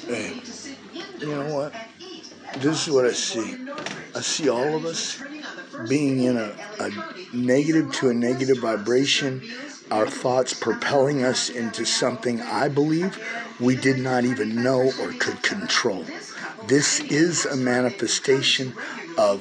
Hey, you know what? This is what I see. I see all of us being in a negative to a negative vibration, our thoughts propelling us into something I believe we did not even know or could control. This is a manifestation of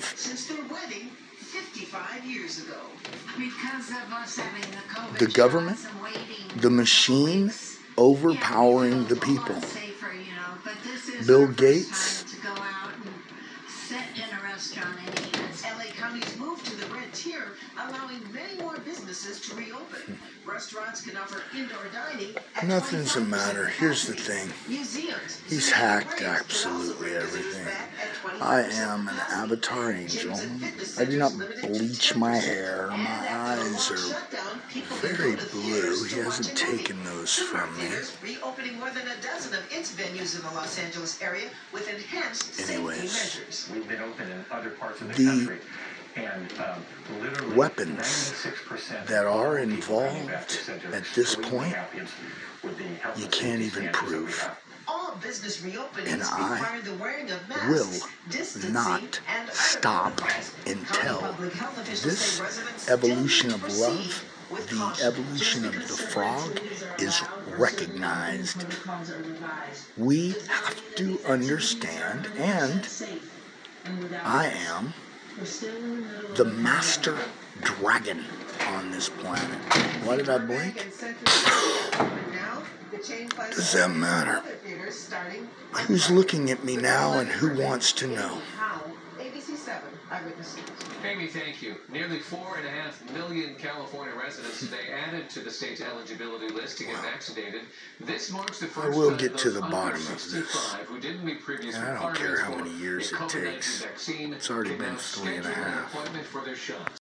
the government, the machine overpowering the people. Bill Gates. LA County's move to the red tier, allowing many more businesses to reopen. Restaurants can offer indoor dining. Nothing's the matter. Here's the thing. He's hacked absolutely everything. I am an avatar angel. I do not bleach my hair. My eyes are very blue. He hasn't taken those from me. Reopening more than a dozen of its venues in the Los Angeles area with enhanced safety measures. We've been open in other parts of the country. And weapons that are involved at this point, you can't even prove. And I will not stop until this evolution of love, the evolution of the frog, is recognized. We have to understand, and I am the master dragon on this planet. Why did I blink? Does that matter? Who's looking at me now and who wants to know? Amy, thank you. Nearly 4.5 million California residents today added to the state's eligibility list to get vaccinated. This marks the first I will get to the bottom of this. Who didn't meet previous and I don't care how many years it takes. It's already been 3.5.